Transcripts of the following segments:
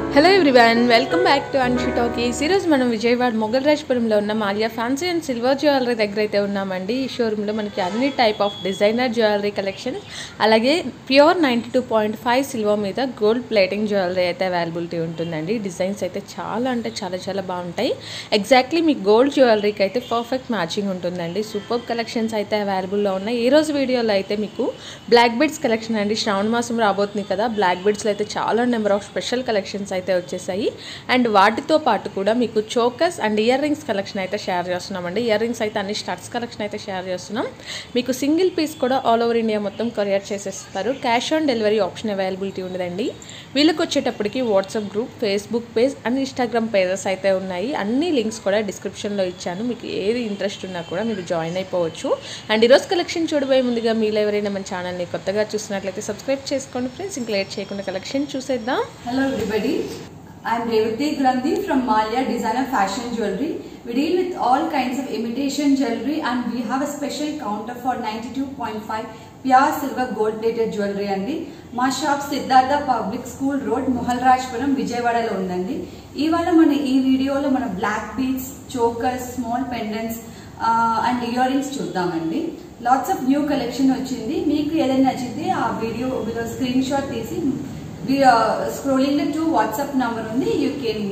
Hello everyone, welcome back to Anshi talkies. ఈరోజు మనం విజయవాడ మొగల్రాజ్పురంలో ఉన్న Malya fancy and silver jewellery దగ్గర అయితే ఉన్నామండి. ఈ షోరూంలో మనకి అన్ని type of designer jewellery collection, అలాగే ప్యూర్ 92.5 సిల్వర్ మీద గోల్డ్ ప్లేటింగ్ జ్యువెలరీ అయితే అవైలబిలిటీ ఉంటుందండి. డిజైన్స్ అయితే చాలా అంటే చాలా బాగుంటాయి. ఎగ్జాక్ట్లీ మీకు గోల్డ్ జ్యువెలరీకి అయితే పర్ఫెక్ట్ మ్యాచింగ్ ఉంటుందండి. సూపర్ కలెక్షన్స్ అయితే అవైలబుల్లో ఉన్నాయి. ఈ రోజు వీడియోలో అయితే మీకు బ్లాక్ బీడ్స్ కలెక్షన్ అండి. శ్రావణ మాసం రాబోతుంది కదా, బ్లాక్ బీడ్స్లో అయితే చాలా నెంబర్ ఆఫ్ స్పెషల్ కలెక్షన్స్ అయితే వచ్చేసాయి. అండ్ వాటితో పాటు కూడా మీకు chokers and ear rings collection అయితే షేర్ చేస్తున్నామండి. ఇయర్ రింగ్స్ అయితే అన్ని స్టడ్స్ కలెక్షన్ అయితే షేర్ చేస్తున్నాం. మీకు సింగిల్ పీస్ కూడా ఆల్ ఓవర్ ఇండియా మొత్తం కొరియర్ చేసేస్తారు. Cash on delivery option availability ఉండదండి. వీళ్ళకి వచ్చేటప్పటికి WhatsApp group, Facebook page and Instagram pages అయితే ఉన్నాయి. అన్ని లింక్స్ కూడా డిస్క్రిప్షన్లో ఇచ్చాను. మీకు ఏది ఇంట్రెస్ట్ ఉన్నా కూడా మీరు జాయిన్ అయిపోవచ్చు. అండ్ ఈరోజు కలెక్షన్ చూడబోయే ముందుగా మీలో ఎవరైనా మన ఛానల్ని కొత్తగా చూసినట్లయితే సబ్స్క్రైబ్ చేసుకోండి ఫ్రెండ్స్. ఇంక లేట్ చేయకుండా కలెక్షన్ చూసేద్దాం. Hello everybody, I am Revati Grandhi from Malya Designer Fashion Jewelry. We deal with all kinds of imitation jewelry and we have a special counter for 92.5 pure silver gold plated jewelry అండి. మా shop Siddhartha public school road, Mogalrajapuram, విజయవాడలో ఉందండి. ఇవాళ మన ఈ వీడియోలో మన black beads, chokers, small pendants and ear rings చూద్దామండి. లాట్స్ ఆఫ్ న్యూ కలెక్షన్ వచ్చింది. మీకు ఏదైనా నచ్చితే ఆ వీడియో స్క్రీన్ షాట్ తీసి scrolling to WhatsApp number undi, you can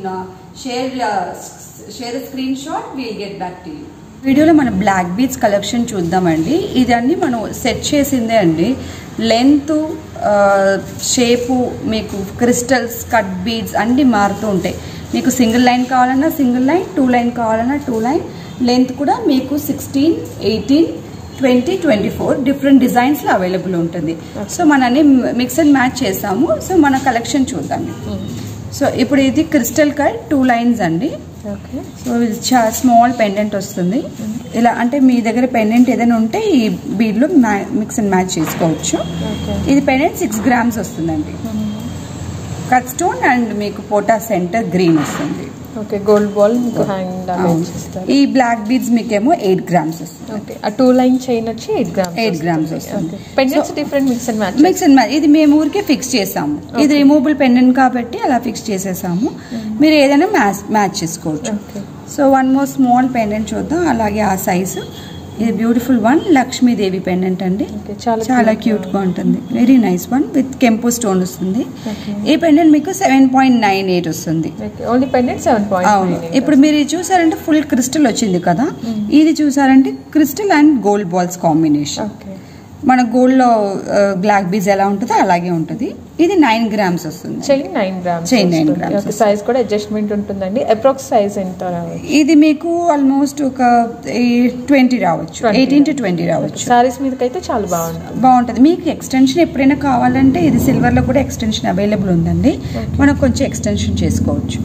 share a screenshot, we'll get back to you. వీడియోలో మన బ్లాక్ బీడ్స్ కలెక్షన్ చూద్దామండి. ఇదన్నీ మనం సెట్ చేసిందే అండి. లెంత్, షేపు, మీకు క్రిస్టల్స్, కట్ బీడ్స్ అన్నీ మారుతూ ఉంటాయి. మీకు సింగిల్ లైన్ కావాలన్నా సింగిల్ లైన్, 2 లైన్ కావాలన్నా 2 లైన్. లెంత్ కూడా మీకు 16, 18, 20, 24 డిఫరెంట్ డిజైన్స్ లో అవైలబుల్ ఉంటుంది. సో మనని మిక్స్ అండ్ మ్యాచ్ చేసాము. సో మన కలెక్షన్ చూద్దాం. సో ఇప్పుడు ఇది క్రిస్టల్ కట్ 2 లైన్స్ అండి. సో ఇది స్మాల్ పెండెంట్ వస్తుంది. ఇలా అంటే మీ దగ్గర పెండెంట్ ఏదైనా ఉంటే ఈ బీడ్ లో మిక్స్ అండ్ మ్యాచ్ చేసుకోవచ్చు. ఇది పెండెంట్ 6 grams వస్తుందండి. కట్ స్టోన్ అండ్ మీకు పోటా సెంటర్ గ్రీన్ వస్తుంది. ఓకే, గోల్డ్ బాల్ మీకు హ్యాంగ్ చేస్తారు. ఈ బ్లాక్ బీడ్స్ మీకేమో 8 grams వస్తుంది. ఓకే, ఆ 2 లైన్ చైన్ వచ్చి 8 grams వస్తుంది. Pendants different mix and match. ఇది మేము ఊరికే ఫిక్స్ చేసాము. ఇది రిమూవబుల్ పెండెంట్ కాబట్టి అలా ఫిక్స్ చేసేసాము. మీరు ఏదైనా మ్యాచ్ చేసుకోవచ్చు. So one more small pendant చూద్దాం. అలాగే ఆ సైజు. ఇది బ్యూటిఫుల్ వన్, లక్ష్మీదేవి పెండెంట్ అండి. చాలా క్యూట్ గా ఉంటుంది. వెరీ నైస్ వన్ విత్ కెంపు స్టోన్ వస్తుంది. ఈ పెండెంట్ మీకు 7.98 వస్తుంది. అవును. ఇప్పుడు మీరు చూసారంటే ఫుల్ క్రిస్టల్ వచ్చింది కదా. ఇది చూసారంటే crystal and gold balls combination. మన గోల్డ్ లో బ్లాక్ బీడ్స్ ఎలా ఉంటుందో అలాగే ఉంటుంది. ఇది 9 grams వస్తుంది. Chain 9 grams. సైజ్ కూడా అడ్జస్ట్మెంట్ ఉంటుందండి. అప్రాక్స్ సైజ్ ఎంత రావచ్చు? ఇది మీకు ఆల్మోస్ట్ ఒక 20 రావచ్చు, 18 to 20 రావచ్చు. సారీస్ మీదకైతే చాలా బాగుంటుంది. మీకు ఎక్స్టెన్షన్ ఎప్పుడైనా కావాలంటే ఇది సిల్వర్ లో కూడా ఎక్స్టెన్షన్ అవైలబుల్ ఉందండి. మనం కొంచెం ఎక్స్టెన్షన్ చేసుకోవచ్చు.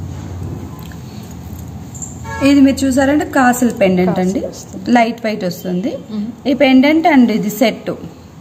ఇది మీరు చూసారంటే కాసిల్ పెండెంట్ అండి. లైట్ వెయిట్ వస్తుంది ఈ పెండెంట్. అండ్ ఇది సెట్.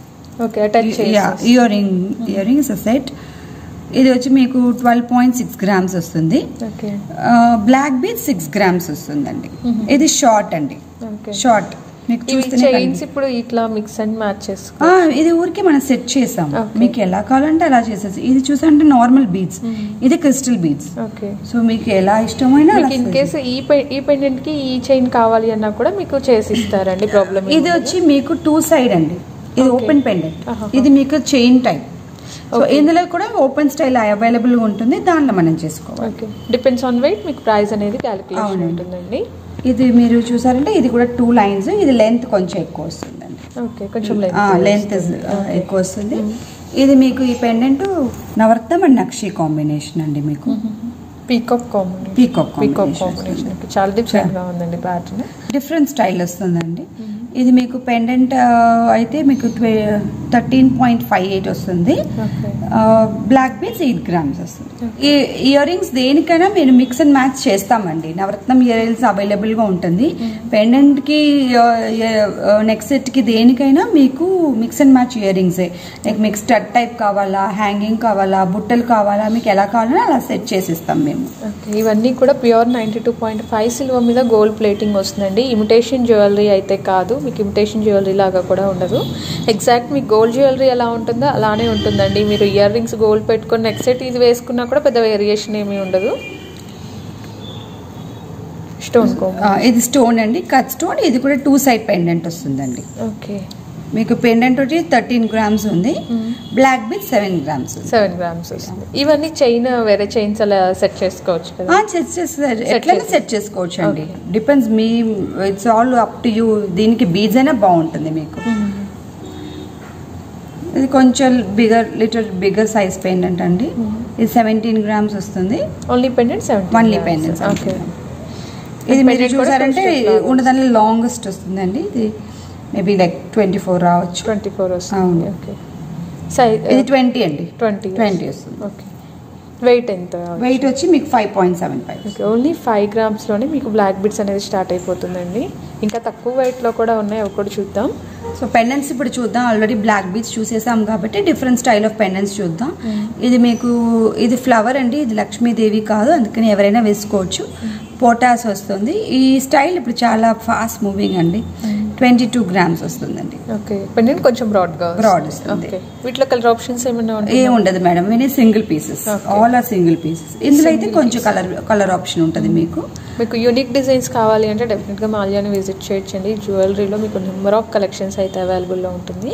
Ear ring set. ఇది వచ్చి మీకు 12.6 grams వస్తుంది. బ్లాక్ బీడ్ 6 grams వస్తుందండి. ఇది షార్ట్ అండి. షార్ట్ మీకు ఇప్పుడు ఇట్లా మిక్స్ అండ్ మ్యాచ్ చేసుకో. ఇది ఊరికి మనం సెట్ చేసాం. మీకు ఎలా కావాలంటే అలా చేసేసి. ఇది చూసారంటే నార్మల్ బీడ్స్, ఇది క్రిస్టల్ బీడ్స్. సో మీకు ఎలా ఇష్టమైనా. ఇన్ కేసు ఈ పెండెంట్ కి ఈ చైన్ కావాలి అన్నా కూడా మీకు చేసి ఇస్తారండి. ప్రాబ్లం. ఇది వచ్చి మీకు 2 side అండి. ఇది ఓపెన్ పెండెంట్. ఇది మీకు చైన్ టైప్. సో ఇందులో కూడా ఓపెన్ స్టైల్ అవైలబుల్ గా ఉంటుంది. దాంట్లో మనం చేసుకోవాలి. డిపెండ్స్ ఆన్ వెయిట్ మీకు ప్రైస్ అనేది క్యాలిక్యులేషన్ ఉంటుందండి. ఇది మీరు చూసారంటే ఇది కూడా 2 lines. ఇది లెంత్ కొంచెం ఎక్కువ వస్తుందండి. కొంచెం లెంత్ ఎక్కువ వస్తుంది. ఇది మీకు ఈ పెండెంట్ నవరత్నం అండ్ నక్షి కాంబినేషన్ అండి. మీకు పీకాక్ కాంబినేషన్ చాలా డిఫరెంట్ గా ఉందండి. ప్యాటర్న్ డిఫరెంట్ స్టైల్ వస్తుందండి. ఇది మీకు పెండెంట్ అయితే మీకు 13.58 వస్తుంది. బ్లాక్ బీడ్స్ 8 grams వస్తుంది. ఈ ఇయర్ రింగ్స్ దేనికైనా మీరు మిక్స్ అండ్ మ్యాచ్ చేస్తామండి. నవరత్నం ఇయర్ రింగ్స్ అవైలబుల్ గా ఉంటుంది. పెండెంట్ కి, నెక్ సెట్ కి దేనికైనా మీకు mix and match ear rings. Like మీకు స్టడ్ టైప్ కావాలా, హ్యాంగింగ్ కావాలా, బుట్టలు కావాలా, మీకు ఎలా కావాలన్నా అలా సెట్ చేసిస్తాం మేము. ఇవన్నీ కూడా ప్యూర్ 92.5 సిల్వర్ మీద గోల్డ్ ప్లేటింగ్ వస్తుందండి. ఇమిటేషన్ జ్యువెలరీ అయితే కాదు. మీకు ఇమిటేషన్ జ్యువెలరీ లాగా కూడా ఉండదు. ఎగ్జాక్ట్ మీకు గోల్డ్ జ్యువెలరీ ఎలా ఉంటుందో అలానే ఉంటుందండి. మీరు ఇయర్ రింగ్స్ గోల్డ్ పెట్టుకొని నెక్స్ట్ సెట్ ఇది వేసుకున్నా కూడా పెద్ద వేరియేషన్ ఏమీ ఉండదు. స్టోన్ ఇది స్టోన్ అండి, కట్ స్టోన్. ఇది కూడా 2 సైడ్ పెండెంట్ వస్తుందండి. ఓకే, మీకు పెండెంట్ వచ్చి 13 గ్రామ్స్ ఉంది, బ్లాక్ బిట్ 7 గ్రామ్స్ 7 గ్రామ్స్ వస్తుంది. ఇవన్నీ చైన్ వేరే చైన్స్ అలా సెట్ చేసుకోవచ్చు కదా? ఎట్లయినా సెట్ చేసుకోవచ్చు అండి, డిపెండ్స్ మీ, it's all up to you. దీనికి బీడ్స్ అయినా బాగుంటుంది మీకు. ఇది కొంచెం బిగర్ సైజ్ పెండెంట్ అండి. ఇది 17 గ్రామ్స్ వస్తుంది. Only pendant only pendants. ఇది మీరు చూసారంటే ఉన్నదానిలో లాంగెస్ట్ వస్తుందండి. ఇది మేబీ లైక్ 24 రావచ్చు. 24 వస్తుంది. ఓకే, సైజ్ ఇది 20 అండి. 20 వస్తుంది. ఓకే, వెయిట్ ఎంత? వెయిట్ వచ్చి మీకు 5.75. ఓకే, ఓన్లీ 5 గ్రామ్స్లోనే మీకు బ్లాక్ బిట్స్ అనేది స్టార్ట్ అయిపోతుందండి. ఇంకా తక్కువ వెయిట్లో కూడా ఉన్నాయి, అవి కూడా చూద్దాం. సో పెండెంట్స్ ఇప్పుడు చూద్దాం. ఆల్రెడీ బ్లాక్ బీడ్స్ చూసేసాం కాబట్టి డిఫరెంట్ స్టైల్ ఆఫ్ పెండెంట్స్ చూద్దాం. ఇది మీకు ఇది ఫ్లవర్ అండి, ఇది లక్ష్మీదేవి కాదు, అందుకని ఎవరైనా వేసుకోవచ్చు. పోటాస్ వస్తుంది. ఈ స్టైల్ ఇప్పుడు చాలా ఫాస్ట్ మూవింగ్ అండి. 22 గ్రామ్స్ వస్తుందండి. ఓకే, పెండెంట్ కొంచెం బ్రాడ్ వస్తుంది. వీటిలో కలర్ ఆప్షన్స్ ఏమైనా ఏం ఉండదు మేడం, ఇవన్నీ single pieces, all are single pieces. ఇందులో అయితే కొంచెం కలర్ ఆప్షన్ ఉంటుంది. మీకు యూనిక్ డిజైన్స్ కావాలి అంటే డెఫినెట్గా మాల్యాని విజిట్ చేయొచ్చండి. జ్యువెలరీలో మీకు నెంబర్ ఆఫ్ కలెక్షన్స్ అయితే అవైలబుల్లో ఉంటుంది.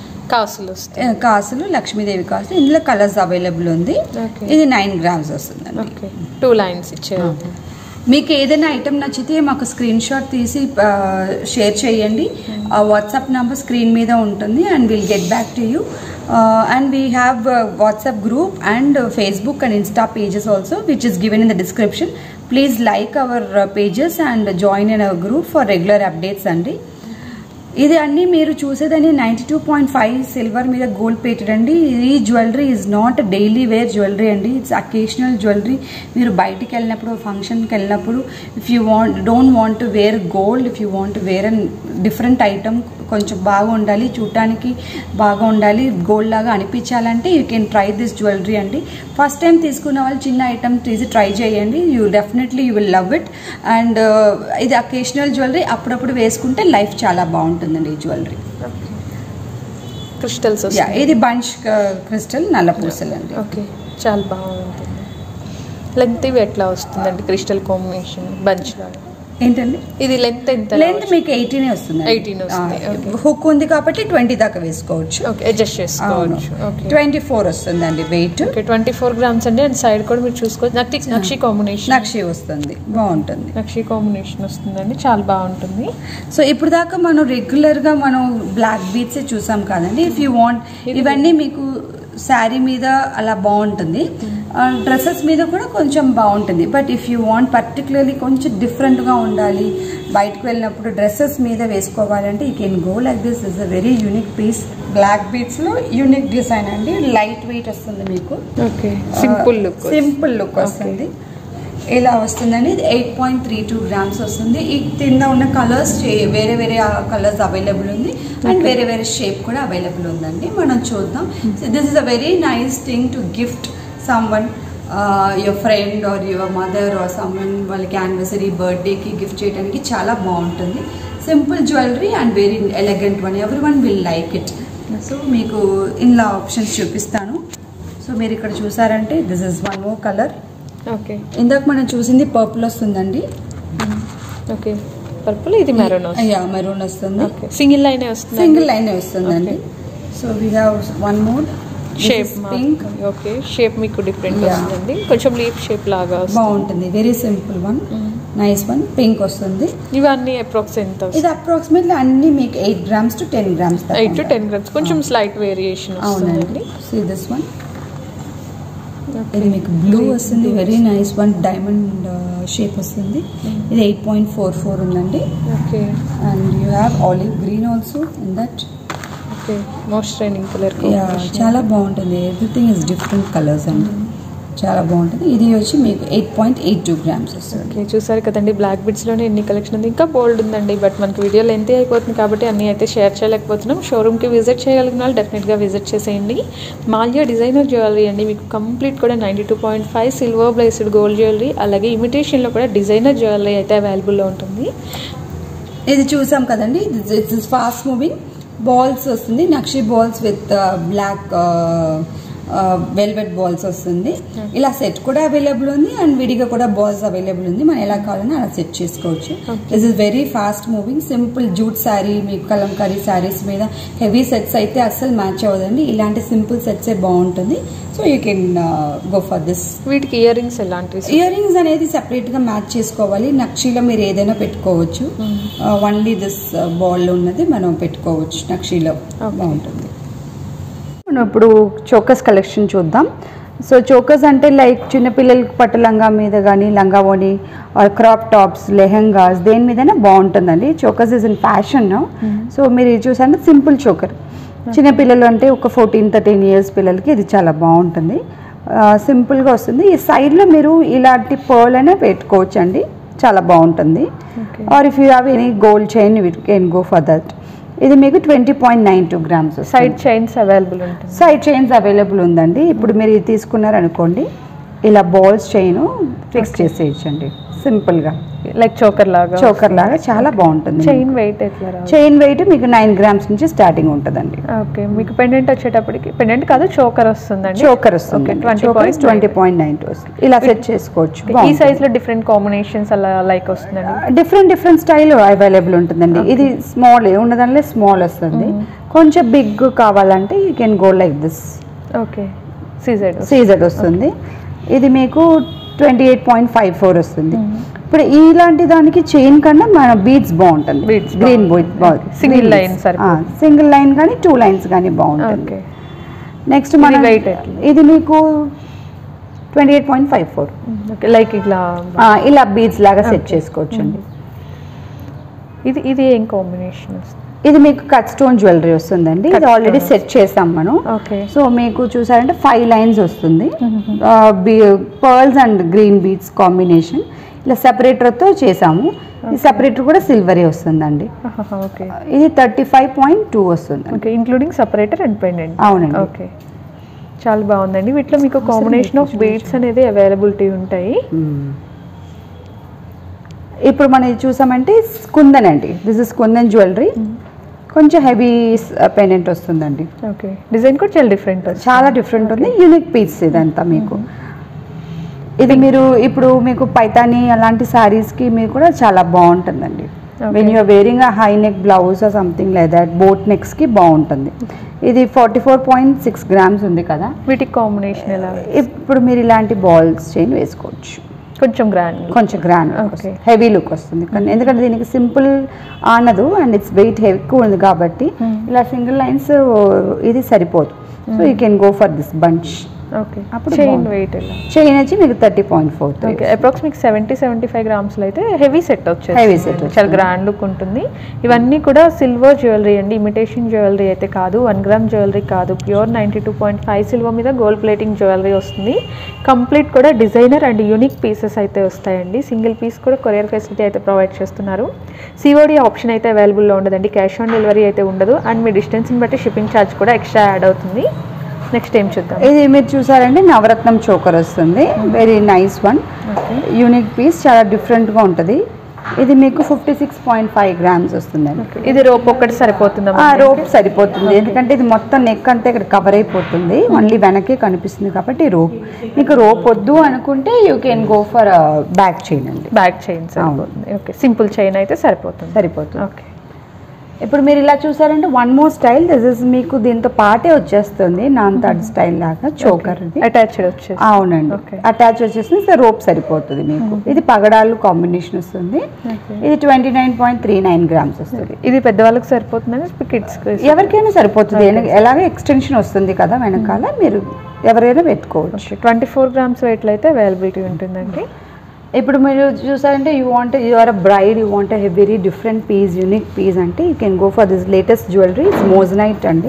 కాసులు లక్ష్మీదేవి కాసులు, ఇందులో కలర్స్ అవైలబుల్ ఉంది. ఇది 9 గ్రామ్స్ వస్తుందండి. ఓకే, 2 లైన్స్ ఇచ్చారు. మీకు ఏదైనా ఐటమ్ నచ్చితే మాకు స్క్రీన్ షాట్ తీసి షేర్ చేయండి. వాట్సాప్ నెంబర్ స్క్రీన్ మీద ఉంటుంది and will get back to you. And we have WhatsApp group and Facebook and Insta pages also, which is given in the description. Please like our pages and join in our group for regular updates అండి. ఇది అన్నీ మీరు చూసేదని 92.5 silver మీద gold plated అండి. ఈ jewellery is not daily wear jewellery అండి, it's occasional jewellery. మీరు బయటికి వెళ్ళినప్పుడు, ఫంక్షన్కి వెళ్ళినప్పుడు, if you don't want to wear gold, if you want to wear an different item, కొంచెం బాగా ఉండాలి, చూడటానికి బాగా ఉండాలి, గోల్డ్ లాగా అనిపించాలంటే you can try this jewellery అండి. ఫస్ట్ టైం తీసుకున్న వాళ్ళు చిన్న ఐటమ్ తీసి ట్రై చేయండి, you will love it. And ఇది అకేషనల్ జ్యువెలరీ, అప్పుడప్పుడు వేసుకుంటే లైఫ్ చాలా బాగుంటుందండి ఈ జ్యువెలరీ. క్రిస్టల్స్, ఇది బంచ్ క్రిస్టల్ నల్ల పూసలు అండి. ఓకే, చాలా బాగుంటుంది. లెంత్ ఇవి ఎట్లా వస్తుందండి? క్రిస్టల్ కాంబినేషన్ బంచ్ లాగా ఏంటండి? ఇది లెంత్ ఎంత? లెంత్ మీకు 18 వస్తుంది. 18 వస్తుంది. హుక్ ఉంది కాబట్టి 20 దాకా వేసుకోవచ్చు. ఓకే, అడ్జస్ట్ చేసుకోవచ్చు. ఓకే, 24 వస్తుందండి వెయిట్. ఓకే, 24 గ్రామ్స్ అండి. అండ్ సైడ్ కూడా మీరు చూసుకోవచ్చు, నక్షి కాంబినేషన్. నక్షి వస్తుంది, బాగుంటుంది. నక్షి కాంబినేషన్ వస్తుందండి, చాలా బాగుంటుంది. సో ఇప్పుడు దాకా మనం రెగ్యులర్గా మనం బ్లాక్ బీడ్స్ చూసాం కదండి. ఇఫ్ యూ వాంట్, ఇవన్నీ మీకు శారీ మీద అలా బాగుంటుంది, డ్రెస్సెస్ మీద కూడా కొంచెం బాగుంటుంది. But if you want particularly కొంచెం డిఫరెంట్గా ఉండాలి, బయటకు వెళ్ళినప్పుడు డ్రెస్సెస్ మీద వేసుకోవాలంటే you can go like this. Is a very unique piece. Black బీడ్స్లో యూనిక్ డిజైన్ అండి, లైట్ వెయిట్ వస్తుంది మీకు. ఓకే, సింపుల్ లుక్ వస్తుంది. ఇలా వస్తుందండి. ఇది 8.32 గ్రామ్స్ వస్తుంది. ఈ కింద ఉన్న కలర్స్ వేరే వేరే కలర్స్ అవైలబుల్ ఉంది అండ్ వేరే వేరే షేప్ కూడా అవైలబుల్ ఉందండి. మనం చూద్దాం. This is a very nice thing to gift someone, your friend or your mother or someone, వాళ్ళకి యానివర్సరీ, బర్త్డేకి గిఫ్ట్ చేయడానికి చాలా బాగుంటుంది. Simple jewellery and very elegant one, everyone will like it. So మీకు ఇలా ఆప్షన్స్ చూపిస్తాను. So మీరు ఇక్కడ చూసారంటే this is one more colour. Okay, ఇందాక మనం చూసింది పర్పుల్ వస్తుందండి. Okay, purple. ఇది మెరూన్ వస్తుంది. మెరూన్ వస్తుంది. సింగిల్ లైన్ వస్తుందండి. So we have one more shape pink. Okay, shape మీకు డిఫరెంట్ వస్తుందండి, కొంచెం లీఫ్ షేప్ లాగా బాగుంటుంది. Very simple one, nice one. Pink వస్తుంది. ఇవన్నీ అప్రాక్స్ ఎంత? ఇది అప్రాక్సిమేట్లీ అన్ని మీకు 8 grams to 10 grams. 8 to 10 grams, కొంచెం స్లైట్ వేరియేషన్. అవునండి. సీ దిస్ వన్, ఇది మీకు బ్లూ వస్తుంది. Very nice one, diamond shape వస్తుంది. ఇది 8.44 ఉందండి. Okay, and you have olive green also in that. Okay, most trending colour. చాలా బాగుంటుంది. ఎవ్రీథింగ్ ఇస్ డిఫరెంట్ కలర్స్ అండి, చాలా బాగుంటుంది. ఇది వచ్చి మీకు 8.82 గ్రామ్స్ వస్తుంది. ఓకే, చూసారు కదండి, బ్లాక్ బిడ్స్లోనే ఎన్ని కలెక్షన్ ఉంది. ఇంకా బోల్డ్ ఉందండి, బట్ మనకి వీడియో లెంత్ అయిపోతుంది కాబట్టి అన్నీ అయితే షేర్ చేయలేకపోతున్నాం. షోరూమ్కి విజిట్ చేయగలిగిన వాళ్ళు డెఫినెట్గా విజిట్ చేసేయండి. మాల్యా డిజైనర్ జ్యువెలరీ అండి, మీకు కంప్లీట్ కూడా 92.5 సిల్వర్ బ్లేస్డ్ గోల్డ్ జ్యువెలరీ, అలాగే ఇమిటేషన్లో కూడా డిజైనర్ జ్యువెలరీ అయితే అవైలబుల్లో ఉంటుంది. ఇది చూసాం కదండి, ఇట్స్ ఫాస్ట్ మూవింగ్. బాల్స్ వస్తుంది, nakshi balls with black velvet balls వస్తుంది. ఇలా సెట్ కూడా అవైలబుల్ ఉంది అండ్ విడిగా కూడా బాల్స్ అవైలబుల్ ఉంది. మనం ఎలా కావాలన్నా అలా సెట్ చేసుకోవచ్చు. This is very fast moving simple jute sari, మీకు కలంకారీ శారీస్ మీద హెవీ సెట్స్ అయితే అస్సలు మ్యాచ్ అవ్వదండి. ఇలాంటి సింపుల్ సెట్స్ బాగుంటుంది. So you can go for this. వీటికి ఇయర్ రింగ్స్ ఎలాంటివి? ఇయర్ రింగ్స్ అనేది సెపరేట్ గా మ్యాచ్ చేసుకోవాలి. నక్షీలో మీరు ఏదైనా పెట్టుకోవచ్చు. ఓన్లీ దిస్ బాల్ ఉన్నది మనం పెట్టుకోవచ్చు. నక్షీలో బాగుంటుంది. మనం ఇప్పుడు చోకస్ కలెక్షన్ చూద్దాం. సో చోకస్ అంటే లైక్ చిన్నపిల్లలకి పట్టు లంగా మీద కానీ లంగా ఓని క్రాప్ టాప్స్, లెహెంగాస్ దేని మీదైనా బాగుంటుందండి. Chokers is in fashion. So మీరు ఇది చూసారంటే సింపుల్ చోకర్, చిన్నపిల్లలు అంటే ఒక 14-13 ఇయర్స్ పిల్లలకి ఇది చాలా బాగుంటుంది. సింపుల్గా వస్తుంది. ఈ సైడ్లో మీరు ఇలాంటి పర్ల్ అయినా పెట్టుకోవచ్చు అండి, చాలా బాగుంటుంది. Or if you have any gold chain you can go for that. ఇది మీకు 20.92 grams. సైడ్ చైన్స్ అవైలబుల్ ఉంటుంది. సైడ్ చైన్స్ అవైలబుల్ ఉందండి. ఇప్పుడు మీరు ఇది తీసుకున్నారనుకోండి, ఇలా బాల్స్ చైన్ ఫిక్స్ చేసేయచ్చండి సింపుల్గా, లైక్ చోకర్ లాగా చాలా బాగుంటుంది. చైన్ వెయిట్ ఎట్లా? చైన్ వెయిట్ మీకు 9 grams నుంచి స్టార్టింగ్ ఉంటుందండి. ఓకే, మీకు పెండెంట్ వచ్చేటప్పటికి పెండెంట్ కాదు చోకర్ వస్తుందండి. చోకర్ వస్తుంది 20.92 వస్తుంది. ఇలా సెట్ చేసుకోవచ్చు. ఈ సైజ్ లో డిఫరెంట్ కాంబినేషన్స్ అలా లైక్ వస్తుందండి. డిఫరెంట్ స్టైల్ అవైలబుల్ ఉంటుందండి. ఇది స్మాల్ ఉన్నదానిలో స్మాల్ వస్తుంది. కొంచెం బిగ్ కావాలంటే you can go like this. Okay, CZ వస్తుంది. ఇది మీకు 28.54 వస్తుంది. ఇప్పుడు ఇలాంటి దానికి చైన్ కన్నా మన బీడ్స్ బాగుంటుంది. Green bead single line, single line కానీ 2 lines కానీ బాగుంటుంది. నెక్స్ట్ మన ఇది మీకు 28.54 లైక్ ఇలా బీడ్స్ లాగా సెట్ చేసుకోవచ్చు అండి. ఇది ఏం కాంబినేషన్? ఇది మీకు కట్ స్టోన్ జ్యువెలరీ వస్తుందండి. ఇది ఆల్రెడీ సెట్ చేసాం మనం. సో మీకు చూసారంటే 5 lines వస్తుంది. Pearls and green beads combination ఇలా సెపరేటర్తో చేసాము. ఈ సెపరేటర్ కూడా సిల్వరీ వస్తుందండి. ఇది 35.2 వస్తుంది, ఇంక్లూడింగ్ సెపరేటర్ అండ్ పెండెంట్. అవునండి. ఓకే, చాలా బాగుందండి. వీటిలో మీకు కాంబినేషన్ ఆఫ్ బీడ్స్ అనేది అవైలబిలిటీ ఉంటాయి. ఇప్పుడు మనం ఇది చూసామంటే కుందన్ అండి. This is kundan jewellery. కొంచెం హెవీ పెండెంట్ వస్తుందండి. ఓకే, డిజైన్ కూడా చాలా డిఫరెంట్ ఉంది. యూనిక్ పీస్ ఇదంతా మీకు. ఇది మీరు ఇప్పుడు మీకు పైతాని అలాంటి శారీస్కి మీరు కూడా చాలా బాగుంటుందండి. When you're wearing a high neck blouse or something like that, boat నెక్స్కి బాగుంటుంది. ఇది 44.6 grams ఉంది కదా. వీటికి కాంబినేషన్ ఎలా? ఇప్పుడు మీరు ఇలాంటి బాల్స్ చైన్ వేసుకోవచ్చు. కొంచెం గ్రాండ్ హెవీ లుక్ వస్తుంది. కానీ ఎందుకంటే దీనికి సింపుల్ ఆనదు అండ్ ఇట్స్ వెయిట్ ఎక్కువ ఉంది కాబట్టి ఇలా సింగిల్ లైన్స్ ఇది సరిపోదు. So you can go for this bunch. Okay, అప్పుడు చైన్ వెయిట్ చైన్ వచ్చి మీకు 30.4. ఓకే, అప్రాక్స్ మీకు 70-75 grams అయితే హెవీ సెట్ వచ్చేది. చాలా గ్రాండ్ లుక్ ఉంటుంది. ఇవన్నీ కూడా సిల్వర్ జ్యువెలరీ అండి, ఇమిటేషన్ జ్యువెలరీ అయితే కాదు, 1 gram జ్యువెలరీ కాదు, ప్యూర్ 92.5 సిల్వర్ మీద గోల్డ్ ప్లేటింగ్ జ్యువెలరీ వస్తుంది. కంప్లీట్ కూడా డిజైనర్ అండ్ యూనిక్ పీసెస్ అయితే వస్తాయండి. సింగిల్ పీస్ కూడా కొరియర్ ఫెసిలిటీ అయితే ప్రొవైడ్ చేస్తున్నారు. సిఓడి ఆప్షన్ అయితే అవైలబుల్లో ఉండదండి, క్యాష్ ఆన్ డెలివరీ అయితే ఉండదు. అండ్ మీ డిస్టెన్స్ని బట్టి షిప్పింగ్ ఛార్జ్ కూడా ఎక్స్ట్రా యాడ్ అవుతుంది. నెక్స్ట్ ఏం చూద్దాం. ఇది మీరు చూసారండి నవరత్నం చోకర్ వస్తుంది. Very nice one, unique piece, చాలా డిఫరెంట్గా ఉంటుంది. ఇది మీకు 56.5 grams వస్తుందండి. ఇది రోప్ ఒక్కటి సరిపోతుంది? రోప్ సరిపోతుంది, ఎందుకంటే ఇది మొత్తం నెక్ అంతా ఇక్కడ కవర్ అయిపోతుంది, ఓన్లీ వెనకే కనిపిస్తుంది కాబట్టి రోప్. మీకు రోప్ వద్దు అనుకుంటే you can go for back chain అండి. బ్యాక్ చైన్ సరిపోతుంది. ఓకే, సింపుల్ చైన్ అయితే సరిపోతుంది. ఓకే, ఇప్పుడు మీరు ఇలా చూసారంటే one more style. This is మీకు దీంతో పాటే వచ్చేస్తుంది, నాన్ థర్డ్ స్టైల్ లాగా చోకర్ అటాచ్డ్ వచ్చేసి. అవునండి, అటాచ్ వచ్చేసి రోప్ సరిపోతుంది మీకు. ఇది పగడాలు కాంబినేషన్ వస్తుంది. ఇది 29.39 grams వస్తుంది. ఇది పెద్దవాళ్ళకి సరిపోతుందని కిడ్స్ ఎవరికైనా సరిపోతుంది. ఎలాగో ఎక్స్టెన్షన్ వస్తుంది కదా వెనకాల, మీరు ఎవరైనా పెట్టుకోవచ్చు. 24 grams వెయిట్లో అయితే అవైలబిలిటీ ఉంటుందండి. ఇప్పుడు మీరు చూసారంటే you are a bride, you want a very different piece, unique piece అంటే you can go for this latest jewellery. It's moissanite అండి.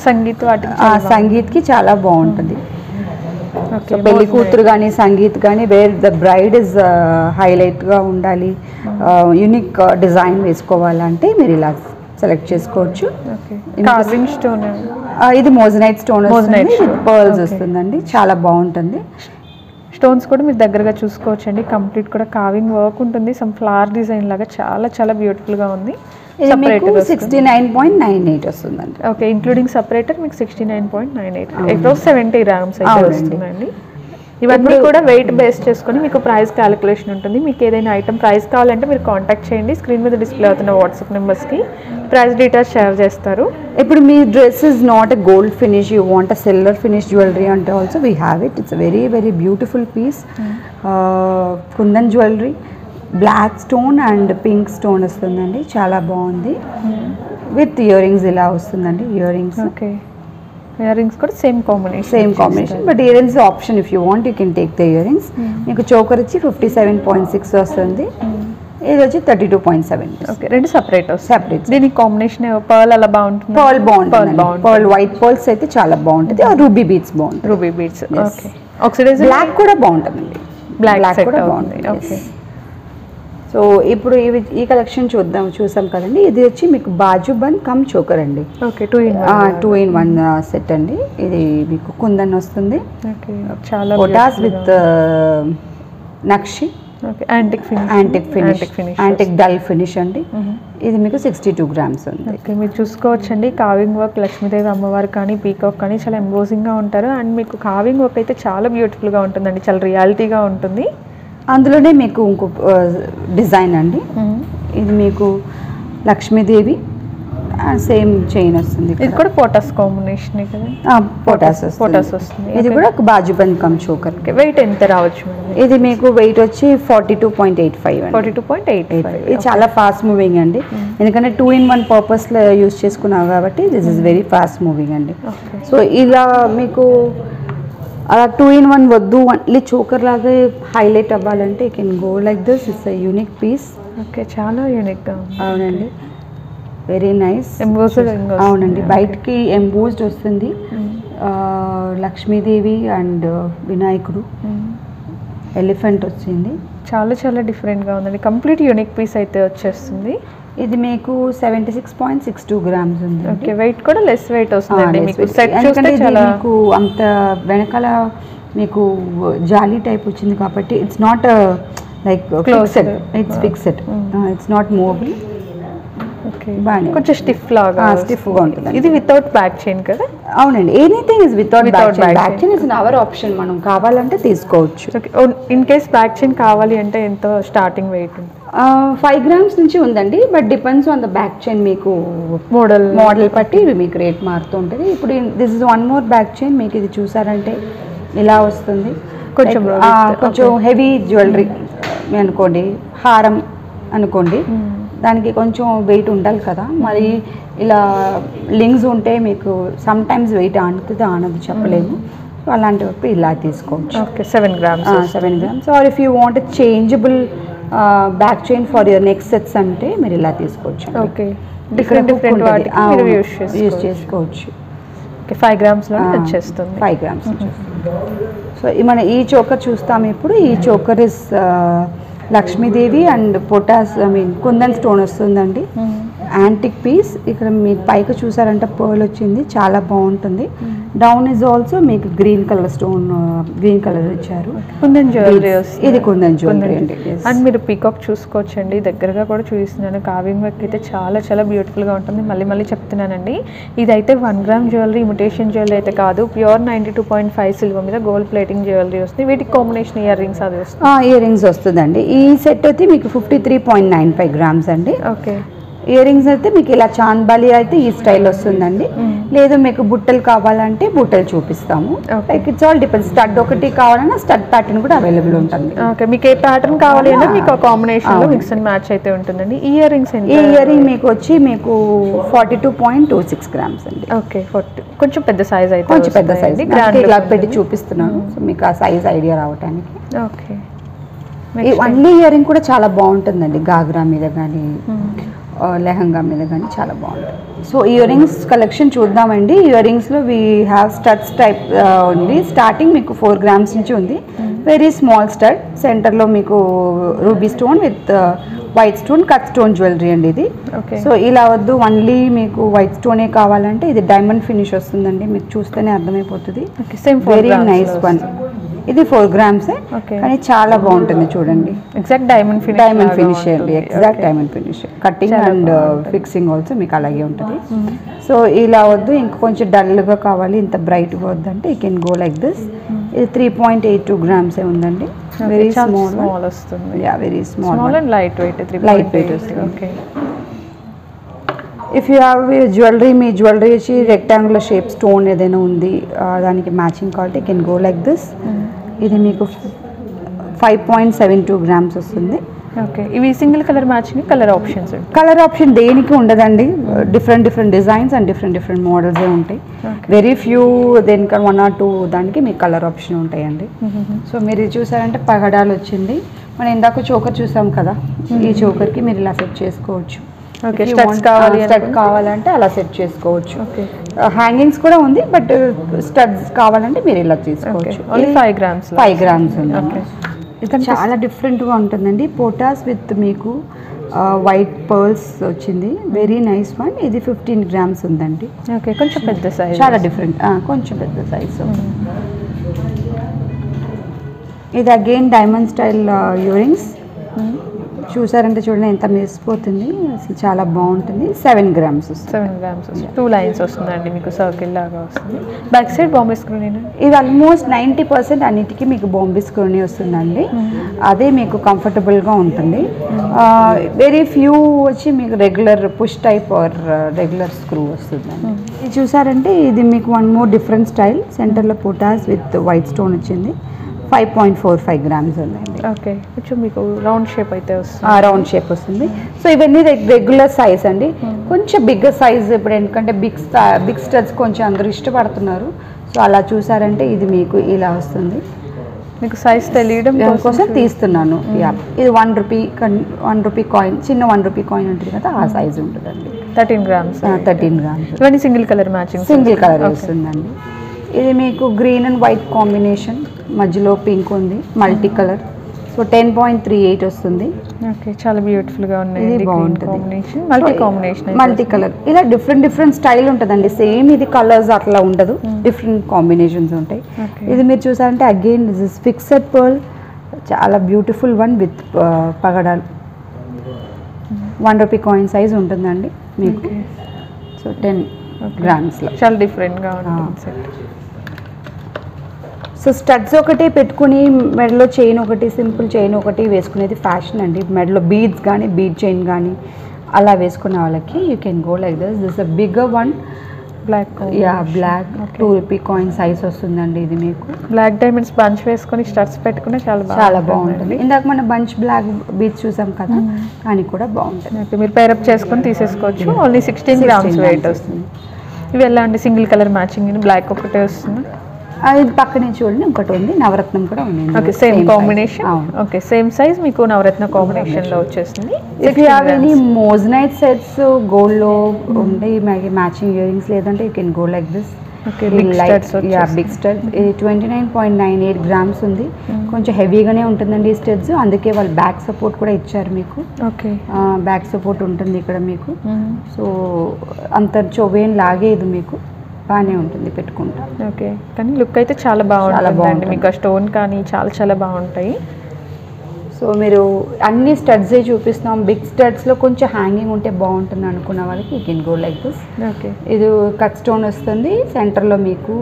సంగీత్కి చాలా బాగుంటుంది. పెళ్లి కూతురు కానీ సంగీత్ కానీ వేర్ ద బ్రైడ్ ఇస్ హైలైట్గా ఉండాలి, యూనిక్ డిజైన్ వేసుకోవాలంటే మీరు ఇలా సెలెక్ట్ చేసుకోవచ్చు. ఇది మోజనైట్ స్టోన్ వస్తుంది, పర్ల్స్ వస్తుందండి, చాలా బాగుంటుంది. స్టోన్స్ కూడా మీరు దగ్గరగా చూసుకోవచ్చు అండి. కంప్లీట్ కూడా కావింగ్ వర్క్ ఉంటుంది, సమ్ ఫ్లవర్ డిజైన్ లాగా చాలా చాలా బ్యూటిఫుల్గా ఉంది. ఇది మీకు 69.98 వస్తుందండి. ఓకే, ఇంక్లూడింగ్ సపరేటర్ మీకు 69.98, అప్రాక్స్ 70 grams అయితే వస్తుందండి. ఇవన్నీ కూడా వెయిట్ బేస్ చేసుకొని మీకు ప్రైస్ క్యాలిక్యులేషన్ ఉంటుంది. మీకు ఏదైనా ఐటమ్ ప్రైస్ కావాలంటే మీరు కాంటాక్ట్ చేయండి, స్క్రీన్ మీద డిస్ప్లే అవుతున్న వాట్సాప్ నెంబర్స్కి ప్రైస్ డీటెయిల్స్ షేర్ చేస్తారు. ఇప్పుడు మీ dress is not a gold finish, you want a silver finish jewellery అంటే also we have it. It's very very beautiful piece. Kundan jewellery, black stone and pink stone వస్తుందండి, చాలా బాగుంది. With ear rings ఇలా వస్తుందండి, ear rings. Okay, ear rings కూడా same combination, but ear rings option, if you want you can take the ear rings. మీకు choker వచ్చి 57.6 వస్తుంది, ఇది వచ్చి 32.7. ఓకే, రెండు సెపరేట్. దీనికి కాంబినేషన్ పర్ల్ అలా బాగుంటుంది. పర్ల్ బాగుంటుంది, పర్ల్ వైట్ పర్ల్స్ అయితే చాలా బాగుంటుంది. రూబీ బీట్స్ బాగుంటుంది. Ruby beats. Okay, oxidise black కూడా బాగుంటుందండి, బ్లాక్ కూడా బాగుంటుంది. ఓకే, సో ఇప్పుడు ఈ కలెక్షన్ చూసాం కదండి. ఇది వచ్చి మీకు బాజుబన్ కమ్ చోకర్ అండి. ఓకే, 2-in-1 సెట్ అండి. ఇది మీకు కుందన్ వస్తుంది, చాలా పొటాస్ with nakshi, antique finish, antique dull finish అండి. ఇది మీకు 62 grams ఉంది. ఓకే, మీరు చూసుకోవచ్చండి కావింగ్ వర్క్, లక్ష్మీదేవి అమ్మవారు కానీ పీకాక్ కానీ చాలా ఎంబోజింగ్గా ఉంటారు. అండ్ మీకు కావింగ్ వర్క్ అయితే చాలా బ్యూటిఫుల్గా ఉంటుందండి, చాలా రియాలిటీగా ఉంటుంది. అందులోనే మీకు ఇంకో డిజైన్ అండి. ఇది మీకు లక్ష్మీదేవి సేమ్ చైన్ వస్తుంది. ఇది కూడా పొటాస్ కాంబినేషన్ కదా. పొటాస్ వస్తుంది. ఇది కూడా బాజుబన్ కమ్ చోకర్. వెయిట్ ఎంత రావచ్చు? ఇది మీకు వెయిట్ వచ్చి 42.85. 42.85. ఇది చాలా ఫాస్ట్ మూవింగ్ అండి, ఎందుకంటే 2-in-1 పర్పస్లో యూజ్ చేసుకున్నావు కాబట్టి this is very fast moving అండి. సో ఇలా మీకు అలా 2-in-1 వద్దు, ఓన్లీ చోకర్ లాగా హైలైట్ అవ్వాలంటే you can go like this. It's a unique piece. Okay, చాలా యూనిక్గా. అవునండి, వెరీ నైస్. అవునండి, బయటికి ఎంబోస్డ్ వస్తుంది. లక్ష్మీదేవి అండ్ వినాయకుడు, ఎలిఫెంట్ వచ్చింది. చాలా చాలా డిఫరెంట్గా ఉందండి, కంప్లీట్ యూనిక్ పీస్ అయితే వచ్చేస్తుంది. ఇది మీకు 76.62 grams ఉంది. ఓకే, వెయిట్ కూడా లెస్ వెయిట్ వస్తుంది. మీకు అంత వెనకాల మీకు జాలీ టైప్ వచ్చింది కాబట్టి it's not like fixed, it's fixed, it's not movable. కొంచెం స్టిఫ్గా ఉంటుంది. ఇది వితౌట్ బ్యాక్ చైన్ కదా. అవునండి, anything is without back chain is our option. మనం కావాలంటే తీసుకోవచ్చు. ఇన్ కేస్ బ్యాక్ చైన్ కావాలి అంటే ఎంత స్టార్టింగ్ వెయిట్? 5 grams నుంచి ఉందండి, but depends on the back chain. మీకు మోడల్ బట్టి మీకు రేట్ మారుతూ ఉంటుంది. ఇప్పుడు this is one more back chain. మీకు ఇది చూసారంటే ఇలా వస్తుంది, కొంచెం హెవీ జ్యువెలరీ అనుకోండి, హారం అనుకోండి, దానికి కొంచెం వెయిట్ ఉండాలి కదా. మరి ఇలా లింక్స్ ఉంటే మీకు సమ్ టైమ్స్ వెయిట్ ఆనదు చెప్పలేము. సో అలాంటివి ఇలా తీసుకోవచ్చు. Okay, 7 grams. Or if you want changeable back chain for your next sets అంటే మీరు ఇలా తీసుకోవచ్చు. ఓకే, డిఫరెంట్ యూజ్ చేసుకోవచ్చు. ఓకే, 5 grams వచ్చేస్తుంది. 5 grams. సో మన ఈ చోకర్ చూస్తాము ఇప్పుడు. ఈ చోకర్ ఇస్ లక్ష్మీదేవి అండ్ పొటాస్ కుందన్ స్టోన్ వస్తుందండి, యాంటిక్ పీస్. ఇక్కడ మీకు పైకి చూసారంటే పర్ల్ వచ్చింది, చాలా బాగుంటుంది. డౌన్ ఇస్ ఆల్సో మీకు green colour stone, green colour ఇచ్చారు. కుందన్ జ్యువెలరీ, ఇది కుందన్ జ్యువెలరీ అండి. అండ్ మీరు పీకాక్ చూసుకోవచ్చండి, దగ్గరగా కూడా చూపిస్తున్నాను. కావింగ్ వర్క్ అయితే చాలా చాలా బ్యూటిఫుల్గా ఉంటుంది. మళ్ళీ చెప్తున్నానండి, ఇదైతే 1 gram జ్యువెలరీ, ఇమిటేషన్ జ్యువెలరీ అయితే కాదు, ప్యూర్ 92.5 సిల్వర్ మీద గోల్డ్ ప్లేటింగ్ జ్యువెలరీ వస్తుంది. వీటికి కాంబినేషన్ ఇయర్ రింగ్స్ అది వస్తుంది. ఇయర్ రింగ్స్ వస్తుందండి. ఈ సెట్ అయితే మీకు 53.95 grams అండి. ఓకే, ఇయర్ రింగ్స్ అయితే మీకు ఇలా చాంద్బాలి అయితే ఈ స్టైల్ వస్తుందండి. లేదు మీకు బుట్టలు కావాలంటే బుట్టలు చూపిస్తాము. Like it's all depends. Stud ఒకటి కావాలన్నా స్టడ్ ప్యాటర్న్ కూడా అవైలబుల్ ఉంటుంది. ఓకే, మీకు ఏ ప్యాటర్న్ కావాలి అంటే మీకు ఆ కాంబినేషన్లో మిక్స్ అండ్ మ్యాచ్ అయితే ఉంటుందండి. ఈ ఇయర్ రింగ్స్ ఈ ఇయర్ రింగ్ మీకు వచ్చి మీకు 42.26 grams అండి. ఓకే, కొంచెం పెద్ద సైజ్ అయితే, కొంచెం పెద్ద సైజ్. ఇలా పెట్టి చూపిస్తున్నాను సో మీకు ఆ సైజ్ ఐడియా రావడానికి. ఓకే, ఓన్లీ ఇయర్ రింగ్ కూడా చాలా బాగుంటుందండి, గాగ్రా మీద కానీ లెహంగా మీద కానీ చాలా బాగుంటుంది. సో ఇయర్ రింగ్స్ కలెక్షన్ చూద్దామండి. ఇయర్ రింగ్స్లో వీ హ్యావ్ స్టడ్స్ టైప్ ఉంది. స్టార్టింగ్ మీకు 4 grams నుంచి ఉంది. వెరీ స్మాల్ స్టడ్, సెంటర్లో మీకు ruby stone with white stone, cut stone jewellery అండి ఇది. సో ఇలా వద్దు, ఓన్లీ మీకు వైట్ స్టోనే కావాలంటే ఇది డైమండ్ ఫినిష్ వస్తుందండి. మీకు చూస్తేనే అర్థమైపోతుంది. Very nice one. ఇది 4 grams Okay. కానీ చాలా బాగుంటుంది చూడండి. ఎగ్జాక్ట్ డైమండ్ ఫినిష్ అండి, exact diamond finish. Cutting and fixing also మీకు అలాగే ఉంటుంది. సో ఇలా వద్దు ఇంకా కొంచెం డల్గా కావాలి, ఇంత బ్రైట్గా వద్దంటే you can go like this. ఇది 3.82 grams ఉందండి. వెరీ స్మాల్ వస్తుంది. Yeah very small and light weight. Light weight వస్తుంది. Okay. If you have jewellery, మీ జ్యువెలరీ వచ్చి రెక్టాంగులర్ షేప్ స్టోన్ ఏదైనా ఉంది దానికి matching quality can go like this. ఇది మీకు 5.72 grams వస్తుంది. ఓకే. ఇవి single colour matching colour options. Colour option దేనికి ఉండదండి, డిఫరెంట్ డిజైన్స్ అండ్ డిఫరెంట్ మోడల్సే ఉంటాయి. వెరీ ఫ్యూ దేనికి 1 or 2 దానికి మీకు కలర్ ఆప్షన్ ఉంటాయండి. సో మీరు చూసారంటే పగడాలు వచ్చింది. మనం ఇందాక చోకర్ చూసాం కదా, ఈ చోకర్కి మీరు ఇలా సెట్ చేసుకోవచ్చు. స్టడ్ కావాలంటే అలా సెట్ చేసుకోవచ్చు. హ్యాంగింగ్స్ కూడా ఉంది, బట్ స్టడ్స్ కావాలంటే మీరు ఇలా తీసుకోవచ్చు. 5 grams. 5 grams ఉంది. ఇది చాలా డిఫరెంట్గా ఉంటుందండి. పోటాస్ విత్ మీకు వైట్ పర్ల్స్ వచ్చింది. Very nice one. ఇది 15 grams ఉందండి. ఓకే. కొంచెం పెద్ద సైజ్, చాలా డిఫరెంట్, కొంచెం పెద్ద సైజ్. ఇది again diamond style ear rings. చూసారంటే చూడండి ఎంత మెరిసిపోతుంది, అసలు చాలా బాగుంటుంది. 7 grams. 7 grams. 2 lines వస్తుందండి మీకు, సర్కిల్ లాగా వస్తుంది. బ్యాక్ సైడ్ బాంబే స్క్రూని. ఇది ఆల్మోస్ట్ 90% అన్నిటికీ మీకు బాంబే స్క్రూని వస్తుందండి. అదే మీకు కంఫర్టబుల్గా ఉంటుంది. వెరీ ఫ్యూ వచ్చి మీకు regular push type or regular screw వస్తుందండి. ఇది చూసారంటే ఇది మీకు వన్ మోర్ డిఫరెంట్ స్టైల్. సెంటర్లో పోటాస్ విత్ వైట్ స్టోన్ వచ్చింది. 5.45 grams ఉందండి. ఓకే. కొంచెం మీకు రౌండ్ షేప్ అయితే వస్తుంది. రౌండ్ షేప్ వస్తుంది. సో ఇవన్నీ రెగ్యులర్ సైజ్ అండి. కొంచెం బిగ్గర్ సైజ్ ఇప్పుడు, ఎందుకంటే బిగ్ స్టడ్స్ కొంచెం అందరూ ఇష్టపడుతున్నారు. సో అలా చూసారంటే ఇది మీకు ఇలా వస్తుంది. మీకు సైజ్ తెలియడం కోసం తీస్తున్నాను. ఇది 1 rupee కాయిన్, చిన్న 1 rupee కాయిన్ ఉంటుంది కదా, ఆ సైజ్ ఉంటుందండి. 13 grams. 13 grams. ఇవన్నీ single colour matching. Single colour వస్తుందండి. ఇది మీకు గ్రీన్ అండ్ వైట్ కాంబినేషన్, మధ్యలో పింక్ ఉంది, మల్టీ కలర్. సో 10.38 వస్తుంది. ఓకే. చాలా బ్యూటిఫుల్గా ఉన్నాయి. ఇది బాగుంటుంది. Multi colour. ఇలా డిఫరెంట్ స్టైల్ ఉంటుందండి. సేమ్ ఇది కలర్స్ అట్లా ఉండదు, డిఫరెంట్ కాంబినేషన్స్ ఉంటాయి. ఇది మీరు చూసారంటే again this is fixed pearl, చాలా బ్యూటిఫుల్ వన్ విత్ పగడాలు. 1 rupee కాయిన్ సైజ్ ఉంటుందండి మీకు. So 10 grams. చాలా డిఫరెంట్గా ఉంటుంది సెట్. సో స్టడ్స్ ఒకటి పెట్టుకుని మెడలో చైన్ ఒకటి, సింపుల్ చైన్ ఒకటి వేసుకునేది ఫ్యాషన్ అండి. మెడలో బీడ్స్ కానీ బీడ్ చైన్ కానీ అలా వేసుకునే వాళ్ళకి you can go like this a bigger one. Black. Black 2 rupee coin size వస్తుందండి. ఇది మీకు బ్లాక్ డైమండ్స్ బంచ్ వేసుకొని స్టడ్స్ పెట్టుకుని చాలా బాగుంటుంది. ఇందాక మన బంచ్ బ్లాక్ బీడ్స్ చూసాం కదా, కానీ కూడా బాగుంటుంది. మీరు పేరప్ చేసుకొని తీసేసుకోవచ్చు. ఓన్లీ 16 grams వెయిట్ వస్తుంది. ఇవి ఎలా అండి, సింగిల్ కలర్ మ్యాచింగ్, బ్లాక్ ఒకటే వస్తుంది. ఇది పక్కనే చూడండి, ఇంకోటి ఉంది, నవరత్నం కూడా ఉంది. Okay. Same combination. Okay. Same size మీకు నవరత్న కాంబినేషన్లో వచ్చేస్తుంది. If you have any moissanite sets గోల్డ్లో ఉండే మ్యాచింగ్ ఇయర్ రింగ్స్, లేదంటే you can go like this. Big stud. ఇది 29.98 grams ఉంది. కొంచెం హెవీగానే ఉంటుందండి ఈ స్టడ్స్, అందుకే వాళ్ళు బ్యాక్ సపోర్ట్ కూడా ఇచ్చారు మీకు. ఓకే. బ్యాక్ సపోర్ట్ ఉంటుంది ఇక్కడ మీకు. సో అంత చొవేన్ లాగేది మీకు, బాగానే ఉంటుంది పెట్టుకుంటా. ఓకే. కానీ లుక్ అయితే చాలా బాగుంటుంది. మీకు ఆ స్టోన్ కానీ చాలా బాగుంటాయి. సో మీరు అన్ని స్టడ్సే చూపిస్తున్నాం. బిగ్ స్టడ్స్లో కొంచెం హ్యాంగింగ్ ఉంటే బాగుంటుంది అనుకున్న వాళ్ళకి you can go like this. Okay. ఇది కట్ స్టోన్ వస్తుంది, సెంటర్లో మీకు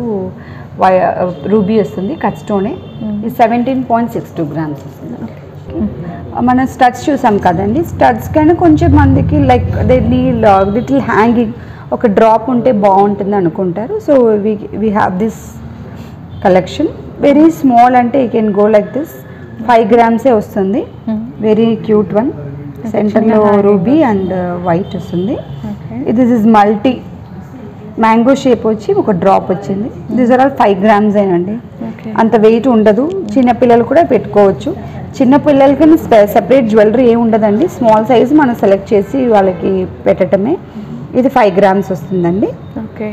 రూబీ వస్తుంది, కట్ స్టోనే. ఇది 17.62 grams వస్తుంది. మనం స్టడ్స్ చూసాం కదండి, స్టడ్స్ కానీ కొంచెం మందికి లైక్ లిటిల్ హ్యాంగింగ్ ఒక డ్రాప్ ఉంటే బాగుంటుంది అనుకుంటారు. So we have this collection. Very small అంటే you can go like this. 5 grams వస్తుంది. Very cute one. సెంటర్లో రూబీ అండ్ వైట్ వస్తుంది. This is multi mango shape వచ్చి ఒక డ్రాప్ వచ్చింది. దిస్ ఆర్ ఆల్ 5 grams అండి. అంత వెయిట్ ఉండదు, చిన్నపిల్లలు కూడా పెట్టుకోవచ్చు. చిన్నపిల్లలకి సెపరేట్ జ్యువెలరీ ఏమి ఉండదండి, స్మాల్ సైజ్ మనం సెలెక్ట్ చేసి వాళ్ళకి పెట్టడమే. ఇది 5 grams వస్తుందండి. ఓకే.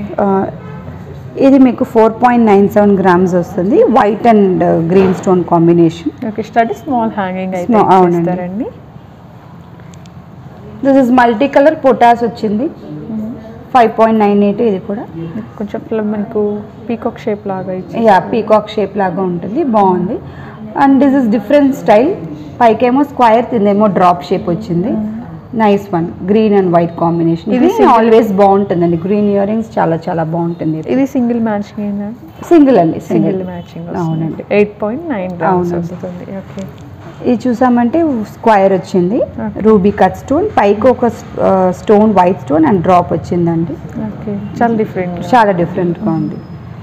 ఇది మీకు 4.97 grams వస్తుంది. White and green stone combination. Okay. Stud small hanging అయితే ఇస్తారండి. దిస్ ఇస్ మల్టీ కలర్ పొటాస్ వచ్చింది. 5.98 ఇది కూడా. కొంచెం మనకు పీకాక్ షేప్ లాగా ఇచ్చి పీకాక్ షేప్ లాగా ఉంటుంది, బాగుంది. And this is different style. పైకేమో స్క్వైర్, కిందేమో డ్రాప్ షేప్ వచ్చింది. Nice one, green and white combination. ఇది ఆల్వేస్ బాగుంటుందండి, గ్రీన్ ఇయర్ రింగ్స్ చాలా చాలా బాగుంటుంది. ఇది సింగిల్ మ్యాచింగ్, సింగిల్ అండి, సింగిల్ మ్యాచింగ్. అవునండి, 8.9 గ్రామ్స్ వస్తుంది. ఓకే, ఇది చూసామంటే స్క్వైర్ వచ్చింది, రూబీ కట్ స్టోన్, పైకి ఒక stone white stone and drop వచ్చిందండి. ఓకే, చాలా డిఫరెంట్గా ఉంది.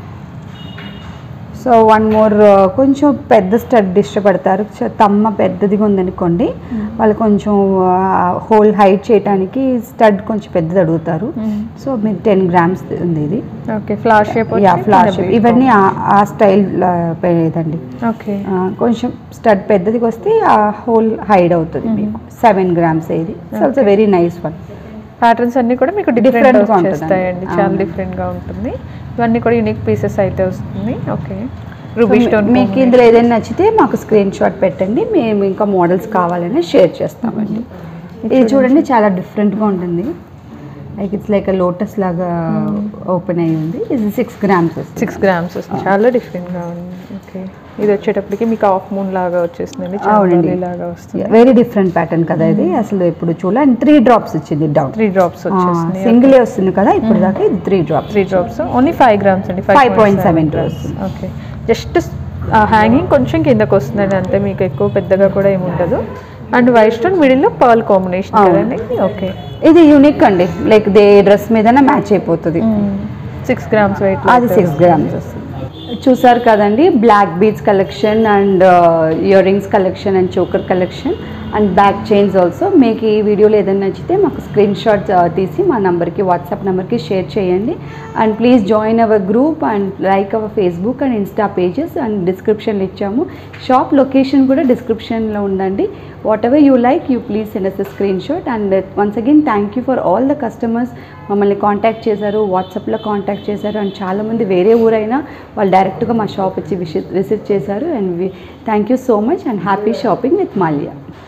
సో వన్ మోర్, కొంచెం పెద్ద స్టడ్ ఇష్టపడతారు, తమ్మ పెద్దదిగా ఉందనుకోండి, వాళ్ళు కొంచెం హోల్ హైట్ చేయడానికి స్టడ్ కొంచెం పెద్దది అడుగుతారు. సో మీరు 10 grams ఉంది ఇది. Okay, flower shape, flower shape, ఇవన్నీ ఆ స్టైల్ ఇదండి. ఓకే, కొంచెం స్టడ్ పెద్దదికి వస్తే ఆ హోల్ హైడ్ అవుతుంది మీకు. 7 grams ఇది. So very nice one. Patterns అన్ని కూడా మీకు డిఫరెంట్గా వస్తాయండి, చాలా డిఫరెంట్గా ఉంటుంది. ఇవన్నీ కూడా యూనిక్ పీసెస్ అయితే వస్తుంది. Okay, ruby stone. మీకు ఇందులో ఏదైనా నచ్చితే మాకు స్క్రీన్ షాట్ పెట్టండి, మేము ఇంకా మోడల్స్ కావాలని షేర్ చేస్తామండి. ఇది చూడండి, చాలా డిఫరెంట్గా ఉంటుంది. లైక్ ఇట్స్ లైక్ లోటస్ లాగా ఓపెన్ అయ్యి ఉంది. ఇది 6 grams వస్తుంది. 6 grams వస్తుంది, చాలా డిఫరెంట్గా ఉంది. ఓకే, ఇది వచ్చేటప్పటికి మీకు హాఫ్ మూన్ లాగా వచ్చేస్తుంది, లాగా వస్తుంది. వెరీ డిఫరెంట్ ప్యాటర్న్ కదా ఇది, అసలు ఎప్పుడు చూడాలి. అండ్ 3 drops వచ్చింది డౌన్. 3 drops వచ్చేసింది, సింగిలే వస్తుంది కదా ఇప్పుడు దాకా. ఇది 3 drops. ఓన్లీ 5 grams అండి, 5.72 వస్తుంది. ఓకే, జస్ట్ హ్యాంగింగ్ కొంచెం కిందకు వస్తుందండి అంతే, మీకు ఎక్కువ పెద్దగా కూడా ఏమి ఉండదు. అండ్ వైట్ స్టోన్ మిడిల్లో పర్ల్ కాంబినేషన్ కదండి. ఓకే, ఇది యూనిక్ అండి, లైక్ దే డ్రెస్ మీదనే మ్యాచ్ అయిపోతుంది. 6 grams వెయిట్, అది 6 grams వస్తుంది. చూసారు కదండి, black beads collection and ear rings collection and choker collection and back chains also. మీకు ఈ వీడియోలో ఏదైనా నచ్చితే మాకు స్క్రీన్ షాట్ తీసి మా నెంబర్కి, వాట్సాప్ నెంబర్కి షేర్ చేయండి. And please join our group and like our Facebook and Insta pages. And డిస్క్రిప్షన్లో ఇచ్చాము, షాప్ లొకేషన్ కూడా డిస్క్రిప్షన్లో ఉందండి. Whatever you like, you please send us a screenshot. And once again thank you for all the customers. మమ్మల్ని contact చేశారు, వాట్సాప్లో contact చేశారు. And చాలామంది వేరే ఊరైనా వాళ్ళు డైరెక్ట్గా మా షాప్ వచ్చి విజిట్ చేశారు. And thank you so much and happy shopping with Mallya.